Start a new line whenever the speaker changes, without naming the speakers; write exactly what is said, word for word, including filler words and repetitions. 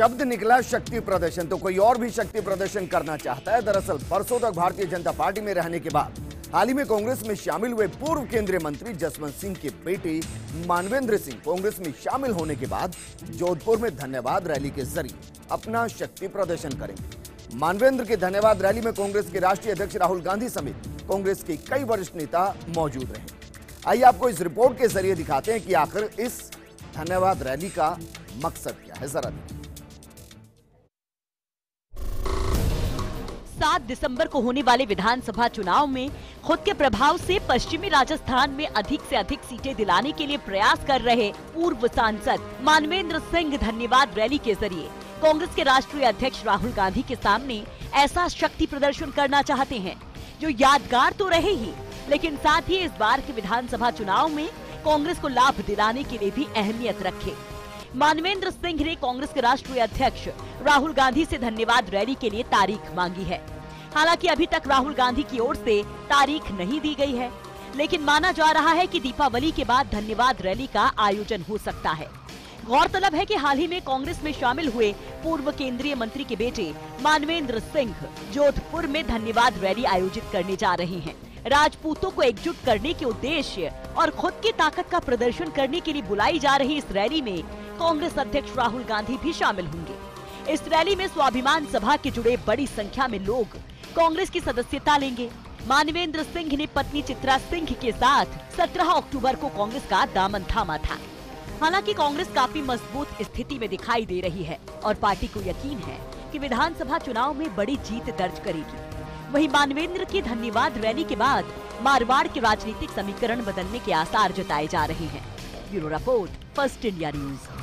शब्द निकला शक्ति प्रदर्शन, तो कोई और भी शक्ति प्रदर्शन करना चाहता है। दरअसल बरसों तक भारतीय जनता पार्टी में रहने के बाद हाल ही में कांग्रेस में शामिल हुए पूर्व केंद्रीय मंत्री जसवंत सिंह के बेटे मानवेंद्र सिंह कांग्रेस में शामिल होने के बाद जोधपुर में धन्यवाद रैली के जरिए अपना शक्ति प्रदर्शन करेंगे। मानवेंद्र के धन्यवाद रैली में कांग्रेस के राष्ट्रीय अध्यक्ष राहुल गांधी समेत कांग्रेस के कई वरिष्ठ नेता मौजूद रहे। आइए आपको इस रिपोर्ट के जरिए दिखाते हैं कि आखिर इस धन्यवाद रैली का मकसद क्या है। जरा
सात दिसंबर को होने वाले विधानसभा चुनाव में खुद के प्रभाव से पश्चिमी राजस्थान में अधिक से अधिक सीटें दिलाने के लिए प्रयास कर रहे पूर्व सांसद मानवेंद्र सिंह धन्यवाद रैली के जरिए कांग्रेस के राष्ट्रीय अध्यक्ष राहुल गांधी के सामने ऐसा शक्ति प्रदर्शन करना चाहते हैं जो यादगार तो रहे ही, लेकिन साथ ही इस बार के विधानसभा चुनाव में कांग्रेस को लाभ दिलाने के लिए भी अहमियत रखे। मानवेंद्र सिंह ने कांग्रेस के राष्ट्रीय अध्यक्ष राहुल गांधी से धन्यवाद रैली के लिए तारीख मांगी है। हालांकि अभी तक राहुल गांधी की ओर से तारीख नहीं दी गई है, लेकिन माना जा रहा है कि दीपावली के बाद धन्यवाद रैली का आयोजन हो सकता है। गौरतलब है कि हाल ही में कांग्रेस में शामिल हुए पूर्व केंद्रीय मंत्री के बेटे मानवेंद्र सिंह जोधपुर में धन्यवाद रैली आयोजित करने जा रहे हैं। राजपूतों को एकजुट करने के उद्देश्य और खुद की ताकत का प्रदर्शन करने के लिए बुलाई जा रही इस रैली में कांग्रेस अध्यक्ष राहुल गांधी भी शामिल होंगे। इस रैली में स्वाभिमान सभा के जुड़े बड़ी संख्या में लोग कांग्रेस की सदस्यता लेंगे। मानवेंद्र सिंह ने पत्नी चित्रा सिंह के साथ सत्रह अक्टूबर को कांग्रेस का दामन थामा था। हालांकि कांग्रेस काफी मजबूत स्थिति में दिखाई दे रही है और पार्टी को यकीन है कि विधानसभा चुनाव में बड़ी जीत दर्ज करेगी। वहीं मानवेंद्र की धन्यवाद रैली के बाद मारवाड़ के राजनीतिक समीकरण बदलने के आसार जताए जा रहे हैं। Bureau report, first India news.